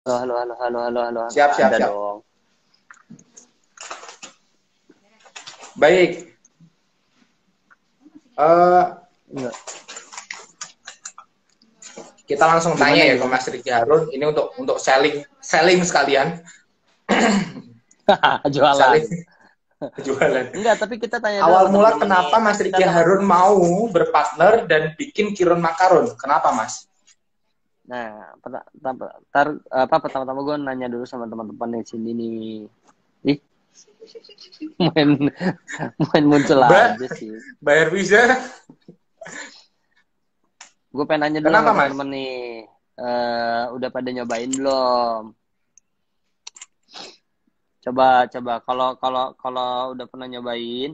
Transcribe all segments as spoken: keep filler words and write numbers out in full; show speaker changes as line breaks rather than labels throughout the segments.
Halo, halo, halo, halo, halo, halo.
Siap, siap,
Ada
siap.
dong.
Baik. Eh,
Enggak.
kita langsung tanya
Gimana,
ya ke
gimana?
Mas Riki Harun. Ini untuk untuk selling selling sekalian,
Jualan.
selling jualan.
Enggak, tapi kita tanya dulu
Awal
sama
mula
teman-teman nih.
kenapa Mas
Kita
Riki
teman.
Harun mau berpartner dan bikin Kirun Makarun? Kenapa Mas?
Nah, peta- ta- tar, apa pertama-tama gue nanya dulu sama teman-teman di sini nih. Ih, main main muncul
Mbak,
aja sih.
bayar visa.
Gue pengen nanya dulu
Kenapa
sama
Mas?
teman-teman nih. Eh, udah pada nyobain belum? Coba, coba. Kalau kalau kalau udah pernah nyobain,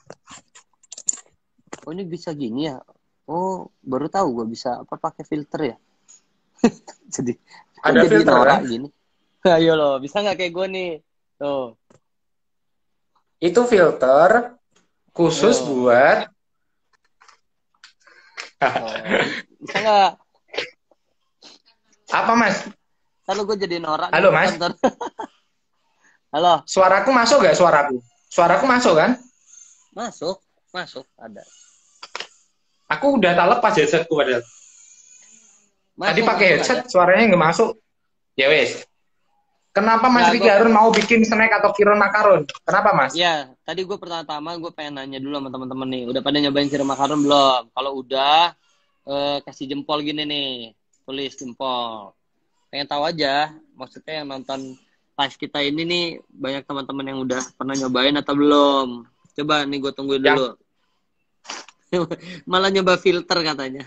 oh ini bisa gini ya. Oh, baru tahu gue bisa apa pakai filter ya. Jadi kok
Ada
jadi
filter kan?
norak gini. Ayo loh, bisa nggak kayak gue nih? Tuh,
Itu filter khusus
ayo.
buat
Oh, bisa nggak?
apa Mas?
Kalau gue jadi norak nih,
Halo
ntar,
Mas,
ntar. Halo,
suaraku masuk gak suaraku? Suaraku masuk kan?
masuk, masuk, ada.
Aku udah tak lepas headsetku padahal. Tadi
Masuk,
pakai
masuk, ada.
headset suaranya nggak masuk. Ya wes. Kenapa Mas
Nggak,
Riki
gue,
Harun mau bikin snack atau Kirun Makarun? Kenapa Mas?
ya, tadi gue pertama-tama gue pengen nanya dulu sama teman-teman nih. Udah pada nyobain sirum makaron belum? Kalau udah, eh, kasih jempol gini nih. Tulis jempol. Pengen tahu aja, maksudnya yang nonton live kita ini nih, banyak teman-teman yang udah pernah nyobain atau belum. Coba nih gue tungguin dulu.
Yang
Malah nyoba filter katanya.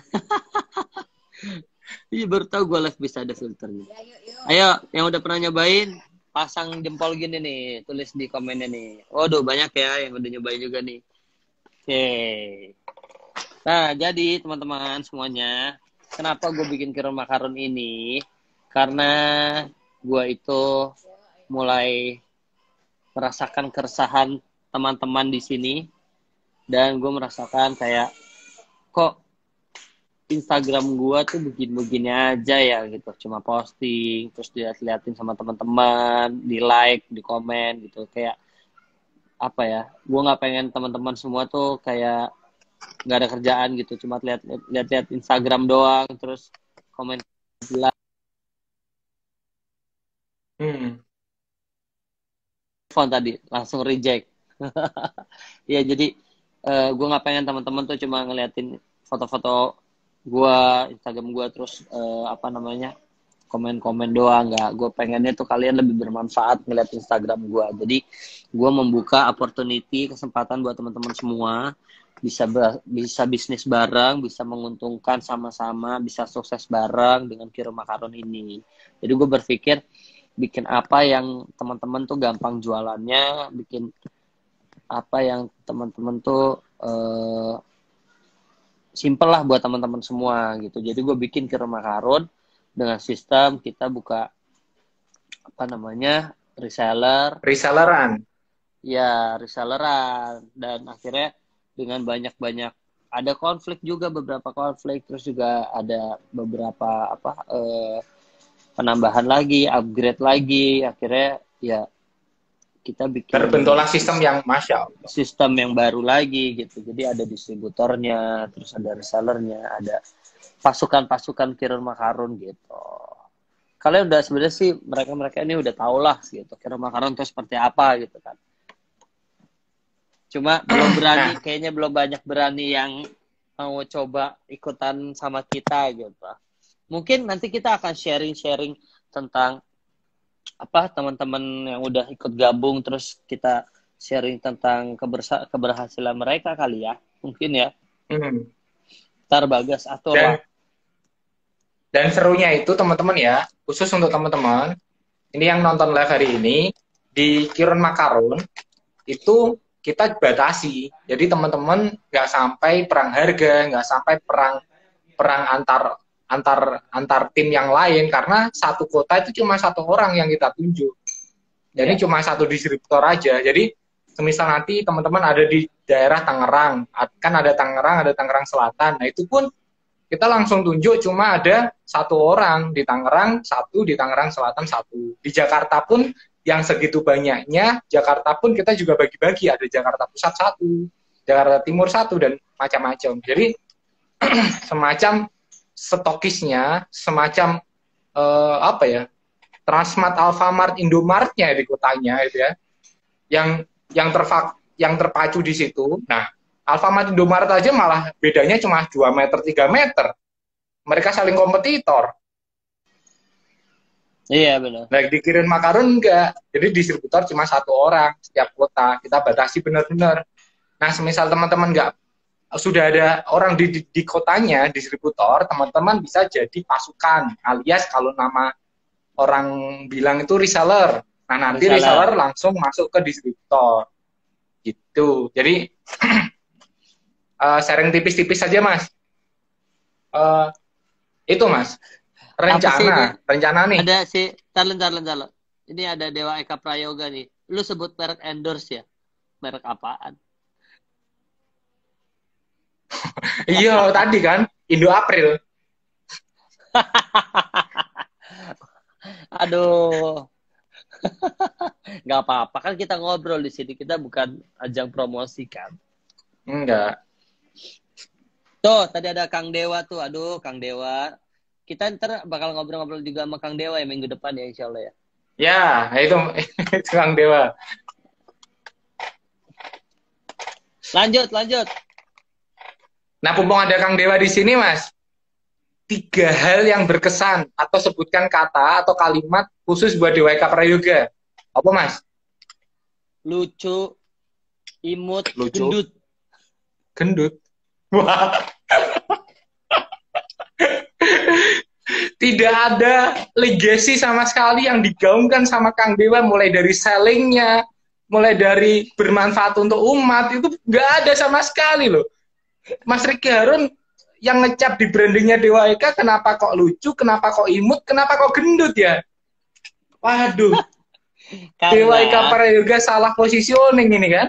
Iya baru tahu gue live bisa ada filternya. Ayo, yang udah pernah nyobain, pasang jempol gini nih, tulis di komennya nih. Waduh, banyak ya yang udah nyobain juga nih. Oke. Nah, jadi teman-teman semuanya, kenapa gue bikin Kirun Makarun ini? Karena gue itu mulai merasakan keresahan teman-teman di sini, dan gue merasakan kayak, kok Instagram gua tuh begini-begini aja ya gitu, cuma posting terus dilihat-liatin sama teman-teman, di like, di komen gitu, kayak apa ya, gua nggak pengen teman-teman semua tuh kayak nggak ada kerjaan gitu, cuma lihat lihat Instagram doang terus komen like
hmm.
phone tadi langsung reject. Ya jadi uh, gue nggak pengen teman-teman tuh cuma ngeliatin foto-foto gua, Instagram gua terus uh, apa namanya, komen-komen doang. Nggak, gue pengennya tuh kalian lebih bermanfaat ngeliat Instagram gue. Jadi gue membuka opportunity, kesempatan buat teman-teman semua bisa bisa bisnis bareng, bisa menguntungkan sama-sama, bisa sukses bareng dengan Kirim Makaron ini. Jadi gue berpikir bikin apa yang teman-teman tuh gampang jualannya, bikin apa yang teman-teman tuh uh, simple lah buat teman-teman semua gitu. Jadi gue bikin Kirim Makaron dengan sistem kita buka apa namanya, reseller,
Reselleran.
ya reselleran, dan akhirnya dengan banyak-banyak ada konflik juga, beberapa konflik, terus juga ada beberapa apa eh, penambahan lagi, upgrade lagi, akhirnya ya kita bikin
Terbentuklah sistem yang Masya Allah.
sistem yang baru lagi gitu. Jadi ada distributornya, terus ada resellernya, ada pasukan-pasukan Kirun Makarun gitu. Kalian udah sebenarnya sih, mereka-mereka ini udah tau lah gitu Kirun Makarun itu seperti apa gitu kan. Cuma belum berani,
Nah,
kayaknya belum banyak berani yang mau coba ikutan sama kita gitu. Mungkin nanti kita akan sharing-sharing tentang apa, teman-teman yang udah ikut gabung, terus kita sharing tentang kebersa- keberhasilan mereka kali ya. Mungkin ya.
hmm.
Ntar Bagas atur lah.
dan dan serunya itu teman-teman ya, khusus untuk teman-teman ini yang nonton live hari ini di Kirun Makarun itu kita batasi. Jadi teman-teman nggak sampai perang harga, nggak sampai perang perang antar antar antar tim yang lain karena satu kota itu cuma satu orang yang kita tunjuk. Jadi
Iya.
cuma satu distributor aja. Jadi semisal nanti teman-teman ada di daerah Tangerang, kan ada Tangerang, ada Tangerang Selatan. Nah itu pun kita langsung tunjuk cuma ada satu orang di Tangerang, satu di Tangerang Selatan, satu di Jakarta pun yang segitu banyaknya. Jakarta pun kita juga bagi-bagi, ada Jakarta Pusat satu, Jakarta Timur satu, dan macam-macam. Jadi semacam stokisnya, semacam eh, apa ya, Transmart, Alfamart, Indomartnya di kotanya itu ya, yang yang terfak yang terpacu di situ. Nah, Alfamart, Indomaret aja malah bedanya cuma dua meter, tiga meter. Mereka saling kompetitor.
Iya, benar.
Baik dikirim Makaron enggak. Jadi distributor cuma satu orang setiap kota. Kita batasi benar-benar. Nah, semisal teman-teman enggak sudah ada orang di, di, di kotanya, distributor, teman-teman bisa jadi pasukan. Alias kalau nama orang bilang itu reseller. Nah, nanti reseller, reseller langsung masuk ke distributor. Gitu. Jadi uh, sharing tipis-tipis saja, Mas. Uh, itu, Mas. Rencana, rencana nih.
Ada si talent talent talent. Ini ada Dewa Eka Prayoga nih. Lu sebut merek endorse ya? Merek apaan?
Iya, tadi kan Indo April.
Aduh. Nggak apa-apa kan kita ngobrol di sini, kita bukan ajang promosi kan.
Enggak.
Tuh, tadi ada Kang Dewa tuh. Aduh, Kang Dewa. Kita ntar bakal ngobrol-ngobrol juga sama Kang Dewa ya minggu depan ya, insya Allah ya.
Ya, itu, itu Kang Dewa.
Lanjut, lanjut.
Nah, mumpung ada Kang Dewa di sini, Mas. Tiga hal yang berkesan atau sebutkan kata atau kalimat khusus buat Dewa Eka Prayoga. Apa, Mas?
Lucu, imut,
Lucu.
gendut.
Gendut. Wah. Tidak ada legacy sama sekali yang digaungkan sama Kang Dewa, mulai dari sellingnya, mulai dari bermanfaat untuk umat, itu nggak ada sama sekali loh. Mas Ricky Harun yang ngecap di brandingnya Dewa Eka, kenapa kok lucu, kenapa kok imut, kenapa kok gendut ya? Waduh. Karena... Dewa Eka Prayoga salah positioning ini kan?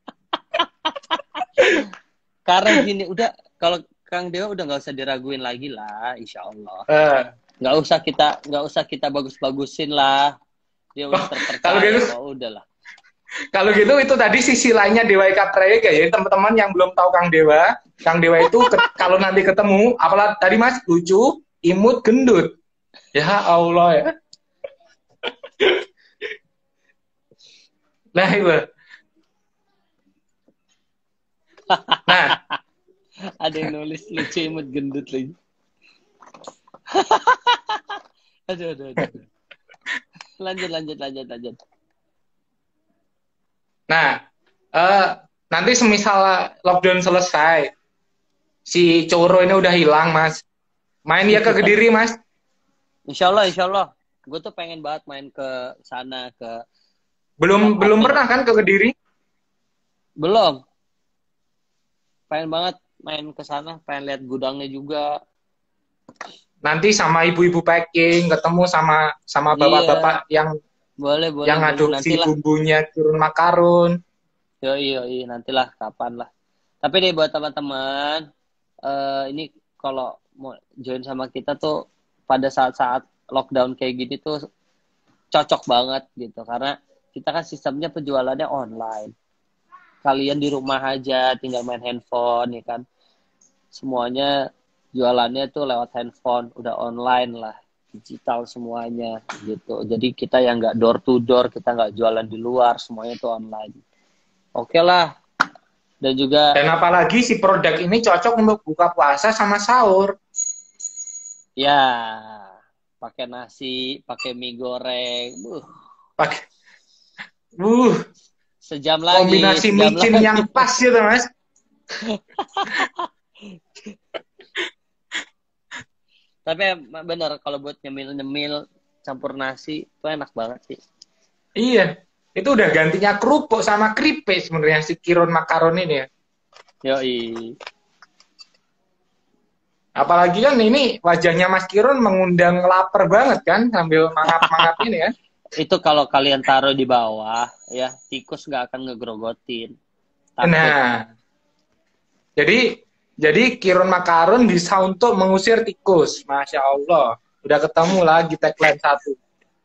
Karena gini, udah kalau Kang Dewa udah nggak usah diraguin lagi lah, insya Allah.
Uh.
Nggak usah kita nggak usah kita bagus-bagusin lah. Dia udah terpercaya. Kalau gitu, oh, udahlah.
Kalau gitu itu tadi sisi lainnya Dewa Eka Prayoga ya, teman-teman yang belum tahu Kang Dewa. Kang Dewa itu kalau nanti ketemu, apalah tadi Mas, lucu, imut, gendut. Ya Allah ya. Nah, itu. Nah,
ada yang nulis lucu, imut, gendut lagi. aduh, aduh, aduh. Lanjut, lanjut, lanjut, lanjut.
Nah, uh, nanti semisal lockdown selesai, si Coro ini udah hilang, Mas. Main ya ke Kediri, Mas.
Insya Allah, insya Allah. Gue tuh pengen banget main ke sana, ke...
Belum belum pernah kan ke Kediri?
Belum. Pengen banget main ke sana, pengen lihat gudangnya juga.
Nanti sama ibu-ibu packing, ketemu sama sama bapak-bapak iya. yang
boleh boleh
yang ngadopsi bumbunya turun Makaron.
Yo iyo iyo nantilah kapan lah. Tapi nih buat teman-teman, uh, ini kalau mau join sama kita tuh pada saat-saat lockdown kayak gini tuh cocok banget gitu, karena kita kan sistemnya penjualannya online. Kalian di rumah aja tinggal main handphone ya kan. Semuanya jualannya tuh lewat handphone, udah online lah, digital semuanya gitu. Jadi kita yang nggak door to door, kita nggak jualan di luar, semuanya tuh online. Oke lah. Dan juga
dan apalagi si produk ini cocok untuk buka puasa sama sahur.
Ya, pakai nasi, pakai mie goreng, uh.
pakai, uh,
sejam lagi.
Kombinasi micin yang pas gitu Mas.
Tapi bener kalau buat nyemil-nyemil campur nasi itu enak banget sih.
Iya, itu udah gantinya kerupuk sama keripik sebenarnya si Kiron Makaron ini ya.
Yoi.
Apalagi kan ini wajahnya Mas Kiron mengundang lapar banget kan sambil mangap-mangap ini ya.
Itu kalau kalian taruh di bawah ya, tikus nggak akan ngegrogotin.
Takut. Nah, jadi Jadi Kirun Makarun bisa untuk mengusir tikus. Masya Allah. Udah ketemu lagi tagline satu.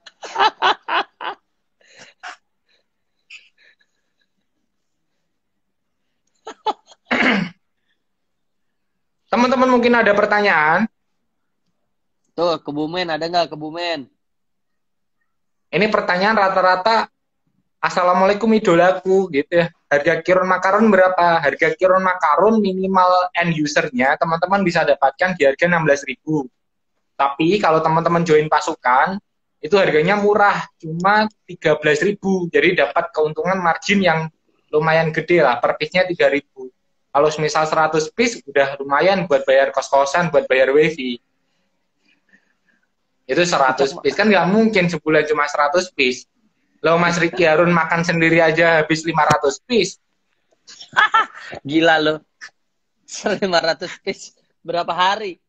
Teman-teman mungkin ada pertanyaan?
Tuh, Kebumen ada nggak Kebumen?
Ini pertanyaan rata-rata, Assalamualaikum idolaku, gitu ya. Harga Kirun Makarun berapa? Harga Kirun Makarun minimal end usernya, teman-teman bisa dapatkan di harga enam belas ribu. Tapi kalau teman-teman join pasukan, itu harganya murah, cuma tiga belas ribu. Jadi dapat keuntungan margin yang lumayan gede lah, per piece-nya tiga ribu. Kalau misal seratus piece, udah lumayan buat bayar kos-kosan, buat bayar wifi. Itu seratus piece, kan nggak mungkin sebulan cuma seratus piece. Loh Mas Ricky Harun makan sendiri aja habis lima ratus piece.
Gila lo. lima ratus piece berapa hari?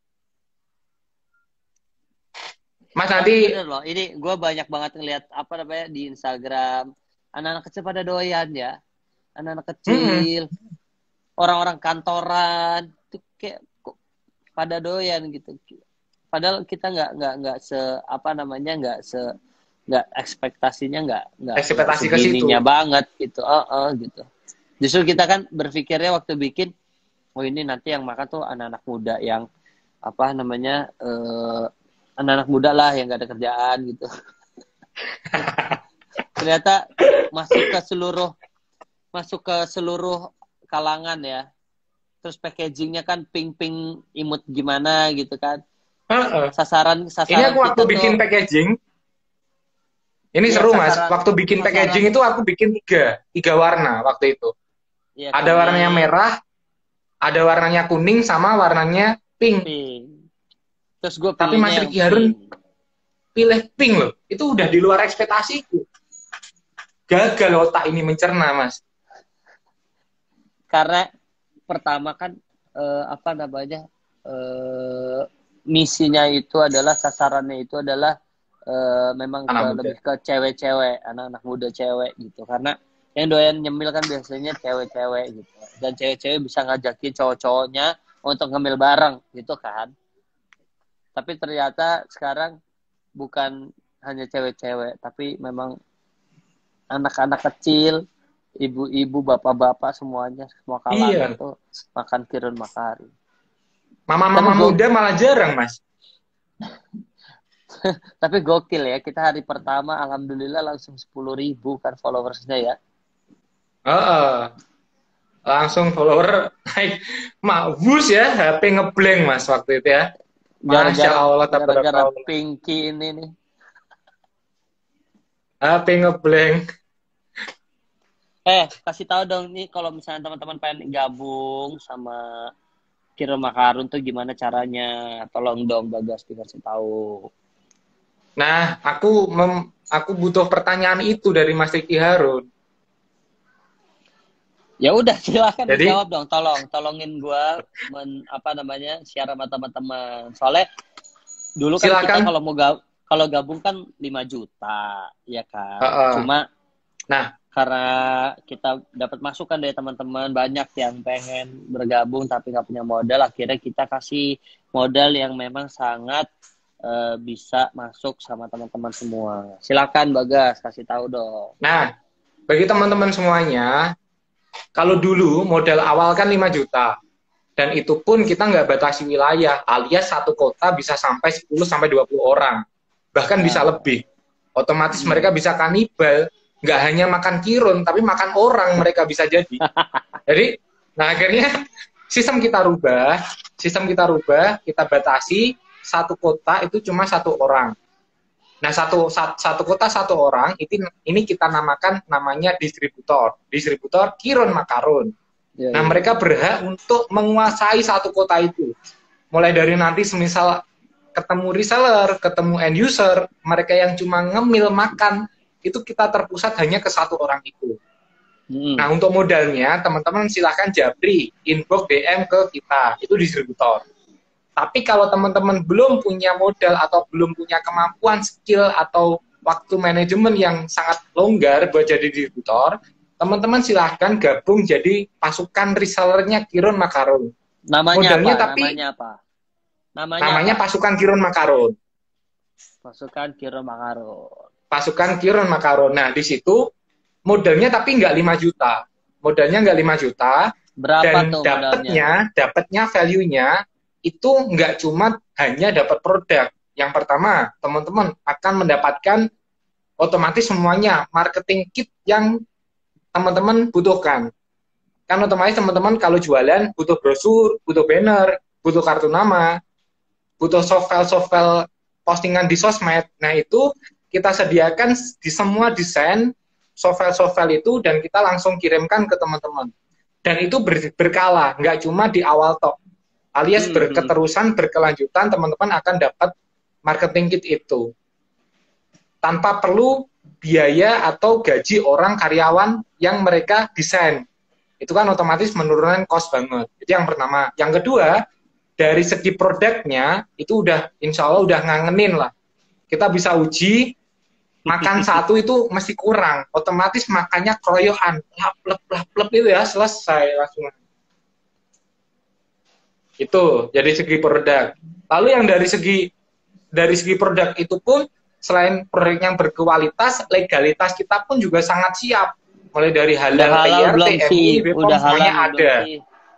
Mas nanti
bener loh, ini gue banyak banget ngeliat apa namanya di Instagram, anak-anak kecil pada doyan ya, anak-anak kecil, orang-orang hmm. kantoran, tuh kayak kok pada doyan gitu. Padahal kita nggak nggak nggak se apa namanya nggak se nggak ekspektasinya nggak nggak
ekspektasi ke situ
banget gitu, oh, oh gitu. Justru kita kan berpikirnya waktu bikin, oh ini nanti yang makan tuh anak-anak muda yang apa namanya eh, anak-anak muda lah yang gak ada kerjaan gitu. Ternyata masuk ke seluruh masuk ke seluruh kalangan ya. Terus packagingnya kan pink-pink imut gimana gitu kan.
Uh-uh.
Sasaran sasaran
ini aku waktu
kita
bikin
tuh,
packaging. Ini ya, seru sasaran, Mas. Waktu bikin sasaran, packaging itu aku bikin tiga tiga warna waktu itu. Ya, ada kuning, warnanya merah, ada warnanya kuning, sama warnanya pink. pink.
Terus gue
tapi Mas Ricky Harun pilih pink loh. Itu udah di luar ekspektasiku. Gagal otak ini mencerna, Mas.
Karena pertama kan eh, apa namanya eh, misinya itu adalah, sasarannya itu adalah eh, memang ke, lebih ke cewek-cewek, anak-anak muda cewek gitu. Karena yang doyan nyemil kan biasanya cewek-cewek gitu. Dan cewek-cewek bisa ngajakin cowok-cowoknya untuk ngemil bareng gitu kan. Tapi ternyata sekarang bukan hanya cewek-cewek, tapi memang anak-anak kecil, ibu-ibu, bapak-bapak, semuanya, semua kalangan iya. tuh makan Kirun Makarun.
Mama-mama muda malah jarang, Mas.
Tapi gokil ya, kita hari pertama alhamdulillah langsung sepuluh ribu kan followersnya ya.
Uh, langsung follower naik mabus ya, H P ngeblank Mas waktu itu ya. Masya Allah,
gara-gara Pinky ini nih.
H P ngeblank.
Eh, kasih tahu dong nih kalau misalnya teman-teman pengen gabung sama Kirun Makarun tuh gimana caranya? Tolong dong Bagas dikasih tahu.
Nah, aku mem aku butuh pertanyaan itu dari Mas Ricky Harun.
Ya udah, silakan Jadi, dijawab dong, tolong, tolongin gua men, apa namanya share sama teman-teman. Soalnya dulu kan silakan. Kita kalau mau gab, kalau gabung kan lima juta, ya kan. Uh -uh. Cuma, nah karena kita dapat masukan dari teman-teman banyak yang pengen bergabung tapi nggak punya modal, akhirnya kita kasih modal yang memang sangat uh, bisa masuk sama teman-teman semua. Silakan Bagas, kasih tahu dong.
Nah, bagi teman-teman semuanya. Kalau dulu modal awal kan lima juta. Dan itu pun kita nggak batasi wilayah. Alias satu kota bisa sampai sepuluh sampai dua puluh orang. Bahkan ya. Bisa lebih. Otomatis hmm. mereka bisa kanibal. Nggak hanya makan kirun, tapi makan orang mereka bisa jadi. Jadi, nah akhirnya sistem kita rubah. Sistem kita rubah, kita batasi. Satu kota itu cuma satu orang. Nah, satu, satu kota satu orang, itu, ini kita namakan namanya distributor. Distributor Kirun Makarun. Ya, nah, ya. Mereka berhak untuk menguasai satu kota itu. Mulai dari nanti semisal ketemu reseller, ketemu end user, mereka yang cuma ngemil makan, itu kita terpusat hanya ke satu orang itu. Hmm. Nah, untuk modalnya, teman-teman silahkan japri, inbox D M ke kita, itu distributor. Tapi kalau teman-teman belum punya modal atau belum punya kemampuan, skill, atau waktu manajemen yang sangat longgar buat jadi distributor, teman-teman silahkan gabung jadi pasukan resellernya Kirun Makarun.
Namanya
Modalnya
apa?
tapi
Namanya apa? Namanya,
namanya
apa?
Pasukan Kiron Makaron.
Pasukan Kiron Makaron.
Pasukan Kiron Makaron. Nah, di situ modalnya tapi nggak lima juta. Modalnya nggak lima juta.
Berapa
Dan
tuh modalnya?
dapatnya, dapatnya value-nya itu nggak cuma hanya dapat produk. Yang pertama, teman-teman akan mendapatkan otomatis semuanya marketing kit yang teman-teman butuhkan. Kan otomatis teman-teman kalau jualan butuh brosur, butuh banner, butuh kartu nama, butuh soft file-soft file postingan di sosmed. Nah, itu kita sediakan di semua desain soft file-soft file itu dan kita langsung kirimkan ke teman-teman. Dan itu ber, berkala, nggak cuma di awal tok. Alias
Hmm.
berketerusan, berkelanjutan, teman-teman akan dapat marketing kit itu. Tanpa perlu biaya atau gaji orang karyawan yang mereka desain. Itu kan otomatis menurunkan cost banget. Itu yang pertama. Yang kedua, dari segi produknya, itu udah, insya Allah udah ngangenin lah. Kita bisa uji, makan satu itu mesti kurang. Otomatis makannya keroyokan. Lap, lap, lap, lap itu ya, selesai langsung. Itu, jadi segi produk. Lalu yang dari segi dari segi produk itu pun, selain produk yang berkualitas, legalitas kita pun juga sangat siap. Mulai dari halal,
Udah halal
P I R,
belum
T M I,
sih?
B P O M,
Udah halal
semuanya
belum
ada.
sih?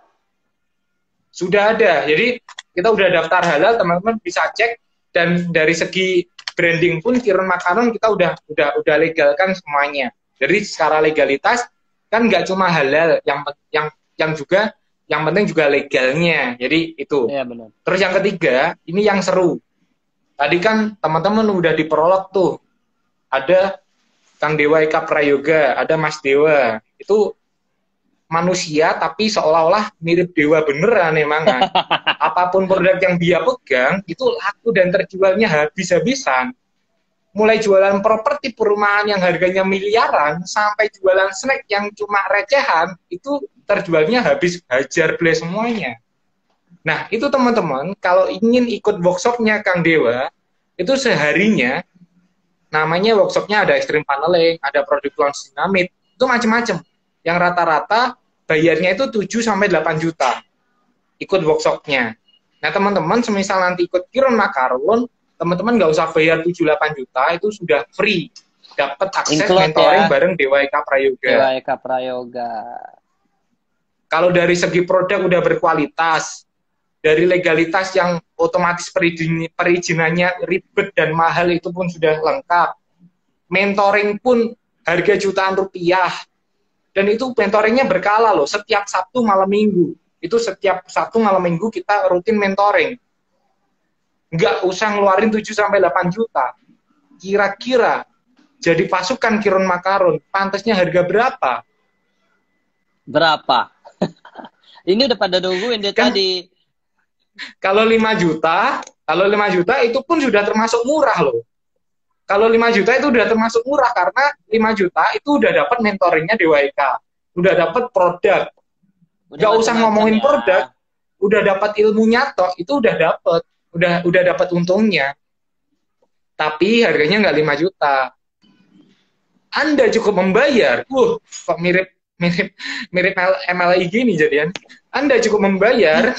Sudah ada. Jadi kita udah daftar halal, teman-teman bisa cek. Dan dari segi branding pun Kiron Makaron kita udah udah udah legalkan semuanya. Jadi secara legalitas kan nggak cuma halal, yang yang yang juga yang penting juga legalnya. Jadi itu.
Iya benar.
Terus yang ketiga, ini yang seru. Tadi kan teman-teman udah diprolog tuh. Ada Kang Dewa Eka Prayoga, ada Mas Dewa. Itu manusia tapi seolah-olah mirip dewa beneran emang kan. Apapun produk yang dia pegang itu laku dan terjualnya habis-habisan. Mulai jualan properti perumahan yang harganya miliaran sampai jualan snack yang cuma recehan itu terjualnya habis hajar beli semuanya. Nah, itu teman-teman kalau ingin ikut workshopnya Kang Dewa, itu seharinya namanya workshopnya ada extreme paneling, ada product launch dinamit, itu macam-macam. Yang rata-rata bayarnya itu tujuh sampai delapan juta ikut workshopnya. Nah, teman-teman semisal nanti ikut Kiron Makaron, teman-teman nggak usah bayar tujuh delapan juta, itu sudah free. Dapat akses
Include
mentoring
ya.
bareng Dewa Eka Prayoga.
Dewa Eka Prayoga.
Kalau dari segi produk udah berkualitas, dari legalitas yang otomatis perizin, perizinannya ribet dan mahal itu pun sudah lengkap. Mentoring pun harga jutaan rupiah. Dan itu mentoringnya berkala loh, setiap Sabtu malam Minggu. Itu setiap Sabtu malam Minggu kita rutin mentoring. Nggak usah ngeluarin tujuh sampai delapan juta. Kira-kira jadi pasukan Kiron Makaron, pantasnya harga berapa?
Berapa? Ini udah pada nungguin dia
Kan,
tadi.
Kalau lima juta, kalau lima juta itu pun sudah termasuk murah loh. Kalau lima juta itu udah termasuk murah karena lima juta itu udah dapat mentoringnya Dewa Eka. Udah dapat produk.
Udah
Gak usah ngomongin
ya.
produk, udah dapat ilmunya toh, itu udah dapat. Udah udah dapat untungnya. Tapi harganya nggak lima juta. Anda cukup membayar. Uh, kok mirip mirip mirip M L I gini jadian. Anda cukup membayar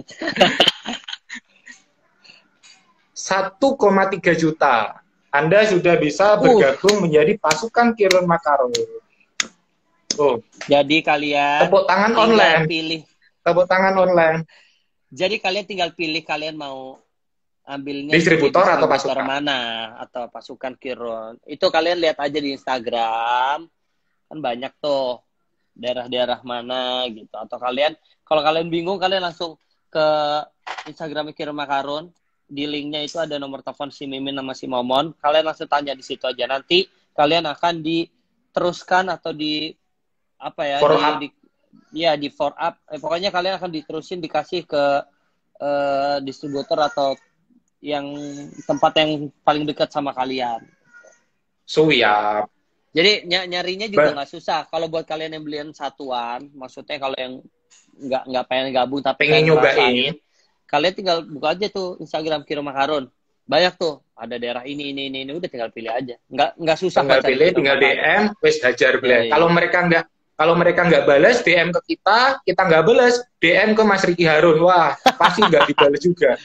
satu koma tiga juta. Anda sudah bisa bergabung uh. menjadi pasukan Kiron Makaron. Oh.
Jadi kalian
tepuk tangan online.
Pilih.
Tepuk tangan online.
Jadi kalian tinggal pilih kalian mau ambilnya
distributor, distributor atau pasukan
mana atau pasukan Kiron. Itu kalian lihat aja di Instagram. Kan banyak tuh daerah-daerah mana gitu. Atau kalian kalau kalian bingung kalian langsung ke Instagram Kiron Makaron. Di linknya itu ada nomor telepon si Mimin sama si Momon. Kalian langsung tanya di situ aja. Nanti kalian akan diteruskan atau di apa ya?
For
di,
up.
di ya di for up. Eh, pokoknya kalian akan diterusin dikasih ke eh, distributor atau yang tempat yang paling dekat sama kalian.
So ya.
Jadi ny nyarinya juga nggak susah. Kalau buat kalian yang belian satuan, maksudnya kalau yang nggak nggak pengen gabung tapi
pengen nyobain.
Kalian tinggal buka aja tuh Instagram Kiron Makaron. Banyak tuh, ada daerah ini, ini, ini, ini. Udah tinggal pilih aja. Nggak, nggak susah.
Tinggal pilih, tinggal D M, wes hajar beli. Ya, ya. Kalau mereka nggak Kalau mereka nggak balas D M ke kita, kita nggak balas D M ke Mas Ricky Harun. Wah, pasti nggak dibalas juga.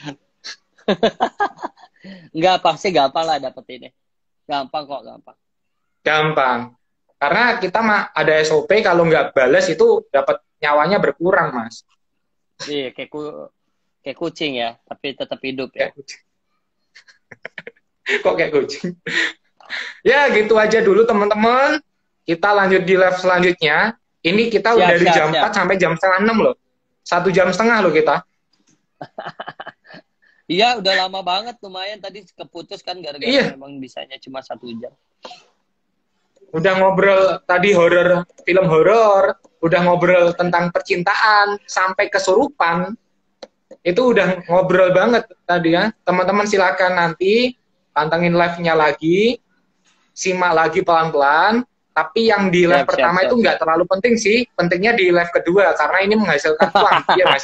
Nggak, pasti gampang lah dapetinnya. Gampang kok, gampang.
Gampang. Karena kita mah ada S O P, kalau nggak balas itu dapat nyawanya berkurang, Mas.
Iya, kayak, ku, kayak kucing ya, tapi tetap hidup ya.
Kok kayak kucing? Ya, gitu aja dulu teman-teman. Kita lanjut di live selanjutnya. Ini kita
Siap,
udah dari
siap,
jam
siap.
empat sampai jam setengah enam loh. Satu jam setengah loh kita.
Iya, udah lama banget, lumayan tadi keputus kan gara-gara
Iya.
memang bisanya cuma satu jam.
Udah ngobrol tadi horor, film horor, udah ngobrol tentang percintaan sampai kesurupan. Itu udah ngobrol banget tadi ya. Teman-teman silakan nanti pantengin live-nya lagi, simak lagi pelan-pelan. Tapi yang di live
Siap,
pertama
siap,
itu
siap.
nggak terlalu penting sih. Pentingnya di live kedua karena ini menghasilkan uang. Iya, Mas.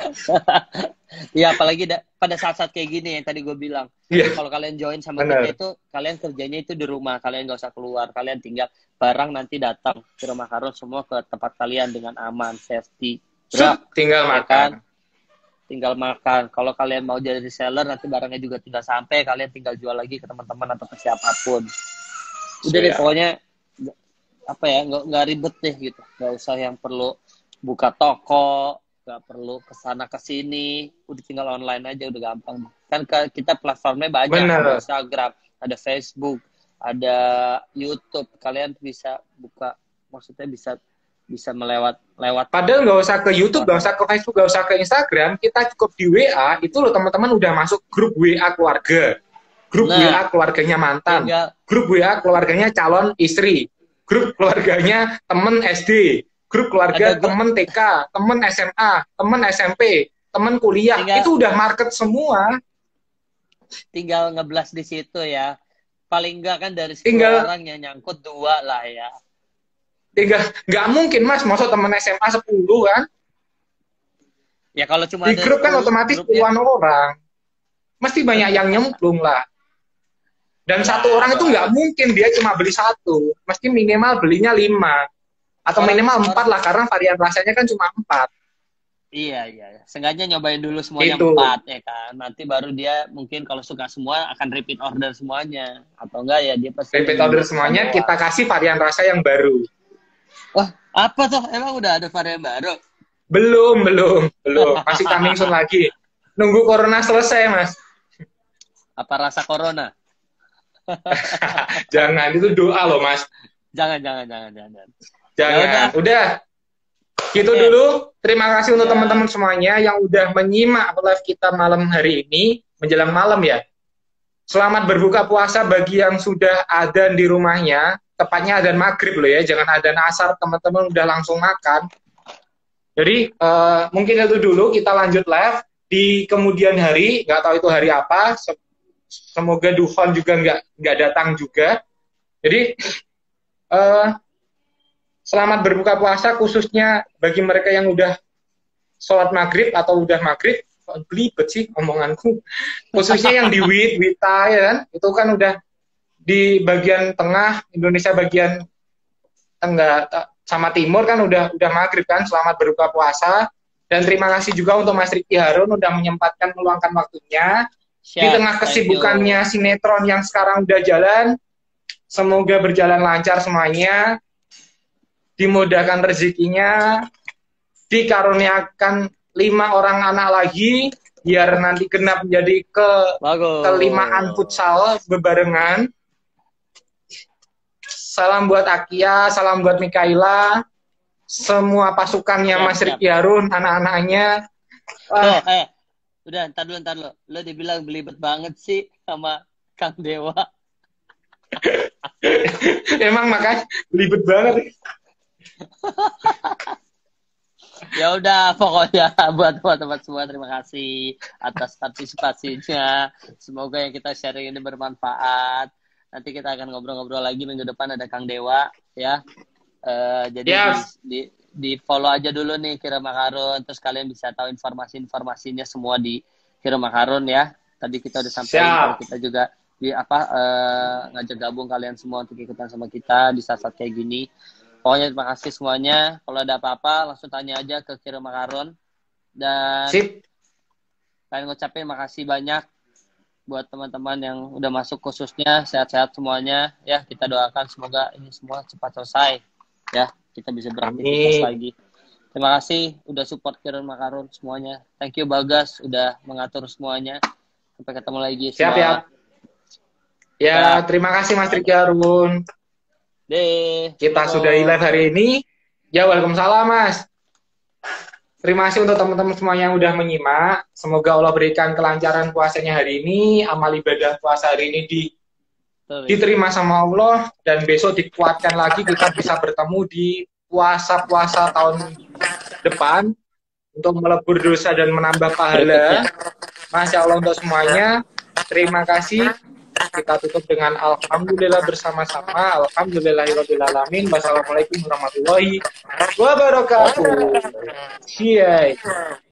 Iya, apalagi da- pada saat-saat kayak gini yang tadi gue bilang.
Iya.
Kalau kalian join sama
Bener.
kita itu, kalian kerjanya itu di rumah. Kalian nggak usah keluar. Kalian tinggal barang nanti datang ke rumah Karun semua ke tempat kalian dengan aman, safety. Bro,
Tinggal
ya
makan.
kan? Tinggal makan. Kalau kalian mau jadi reseller, nanti barangnya juga tinggal sampai. Kalian tinggal jual lagi ke teman-teman atau ke siapapun. Udah deh,
Siap.
pokoknya nggak- apa ya, nggak nggak ribet deh gitu. Nggak usah yang perlu buka toko, nggak perlu kesana kesini. Udah tinggal online aja, udah gampang. Kan ke- kita platformnya banyak.
Bener.
Ada Instagram, ada Facebook, ada YouTube. Kalian bisa buka, maksudnya bisa bisa melewat lewat.
Padahal nggak usah ke YouTube, nggak usah ke Facebook, nggak usah ke Instagram. Kita cukup di W A, itu loh teman-teman udah masuk grup W A keluarga. Grup
Nah,
W A keluarganya mantan.
tinggal
Grup W A keluarganya calon istri. Grup keluarganya temen S D. Grup keluarga
Ada grup-
temen T K, temen S M A, temen S M P, temen kuliah.
Tinggal-
Itu udah market semua.
tinggal ngeblas di situ ya. Paling enggak kan dari sepuluh
Tinggal-
orang yang nyangkut dua lah ya.
Tinggal, nggak mungkin mas, masuk temen S M A sepuluh kan?
Ya kalau cuma
Di
ada
grup kan
sepuluh,
otomatis
grupnya-
puluhan orang. Mesti banyak yang nyemplung lah. Dan
Ya,
satu orang itu
Bang.
nggak mungkin dia cuma beli satu. Mesti minimal belinya lima. Atau
Orang-
minimal
orang-
empat lah, karena varian rasanya kan cuma empat.
Iya, iya. Sengaja nyobain dulu semuanya
Itu.
empat ya kan. Nanti baru dia mungkin kalau suka semua akan repeat order semuanya. Atau enggak ya dia pasti
Repeat
beli
order
satu
semuanya,
doang.
kita kasih varian rasa yang baru.
Wah, apa tuh? Emang udah ada varian baru?
Belum, belum, belum. Masih coming soon lagi. Nunggu corona selesai, mas.
Apa rasa corona?
Jangan, itu doa loh, mas.
Jangan, jangan, jangan, jangan.
Jangan.
Ya udah.
Udah. Gitu
Oke.
dulu. Terima kasih untuk
Ya.
teman-teman semuanya yang udah menyimak live kita malam hari ini. Menjelang malam ya. Selamat berbuka puasa bagi yang sudah adzan di rumahnya. Tepatnya adzan maghrib loh ya. Jangan adzan asar, teman-teman udah langsung makan. Jadi eh, mungkin itu dulu, kita lanjut live di kemudian hari. Nggak tahu itu hari apa. Se- Semoga Duhon juga nggak nggak datang juga. Jadi eh, selamat berbuka puasa khususnya bagi mereka yang udah sholat maghrib atau udah maghrib. Kok belibet sih omonganku. Khususnya yang di Wit, Wita ya kan. Itu kan udah di bagian tengah Indonesia, bagian tengah sama timur kan udah udah maghrib kan. Selamat berbuka puasa. Dan terima kasih juga untuk Mas Ricky Harun udah menyempatkan meluangkan waktunya. Di
Siap,
tengah
thank you.
kesibukannya sinetron yang sekarang udah jalan, semoga berjalan lancar semuanya, dimudahkan rezekinya, dikaruniakan lima orang anak lagi, biar nanti genap menjadi ke
Bagus.
kelimaan futsal bebarengan. Salam buat Akia, salam buat Mikaela, semua pasukannya
Siap,
Mas
siap.
Ricky Harun, anak-anaknya.
Tuh,
Wah,
eh. Udah, ntar dulu, ntar dulu. Lo dibilang belibet banget sih sama Kang Dewa.
emang makanya belibet banget.
Ya udah, pokoknya buat teman-teman semua terima kasih atas partisipasinya. Semoga yang kita sharing ini bermanfaat. Nanti kita akan ngobrol-ngobrol lagi minggu depan ada Kang Dewa ya. Eh, jadi
Yes.
di, di di follow aja dulu nih Kira Makarun, terus kalian bisa tahu informasi-informasinya semua di Kira Makarun ya. Tadi kita udah sampaikan
Siap.
kalau kita juga di apa eh, ngajak gabung kalian semua untuk ikutan sama kita di saat-saat kayak gini. Pokoknya terima kasih semuanya. Kalau ada apa-apa langsung tanya aja ke Kirim Makaron. Dan
Sip.
kalian ngucapin makasih banyak buat teman-teman yang udah masuk khususnya. Sehat-sehat semuanya. Ya, kita doakan semoga ini semua cepat selesai. Ya, kita bisa beraktivitas
Amin.
lagi. Terima kasih udah support Kirim Makaron semuanya. Thank you Bagas udah mengatur semuanya. Sampai ketemu lagi.
Siap ya. Ya,
Siap.
terima kasih Mas Riki Harun.
Deh.
Kita sudah live hari ini. Ya, waalaikumsalam Mas. Terima kasih untuk teman-teman semua yang udah menyimak. Semoga Allah berikan kelancaran puasanya hari ini, amal ibadah puasa hari ini di, diterima sama Allah, dan besok dikuatkan lagi kita bisa bertemu di puasa-puasa tahun depan untuk melebur dosa dan menambah pahala. Masya Allah untuk semuanya. Terima kasih. Kita tutup dengan alhamdulillah bersama-sama. Alhamdulillahirabbil alamin. Wassalamualaikum warahmatullahi wabarakatuh. Ciao.